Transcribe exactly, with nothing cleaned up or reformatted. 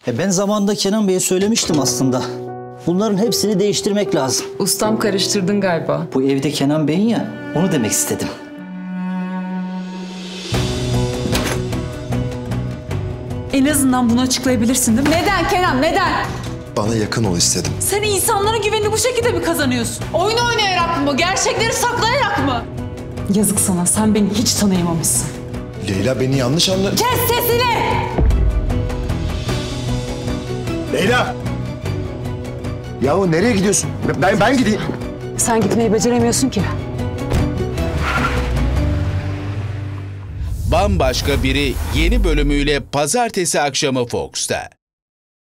E ben zamanında Kenan Bey'e söylemiştim aslında. Bunların hepsini değiştirmek lazım. Ustam karıştırdın galiba. Bu evde Kenan Bey'in ya, onu demek istedim. En azından bunu açıklayabilirsin değil mi? Neden Kenan, neden? Bana yakın ol istedim. Sen insanların güvenini bu şekilde mi kazanıyorsun? Oyun oynayarak mı? Gerçekleri saklayarak mı? Yazık sana, sen beni hiç tanıyamamışsın. Leyla beni yanlış anla... Kes sesini! Leyla! Yahu nereye gidiyorsun? Ben ben gideyim. Sen gitmeyi beceremiyorsun ki. Bambaşka Biri yeni bölümüyle pazartesi akşamı Fox'ta.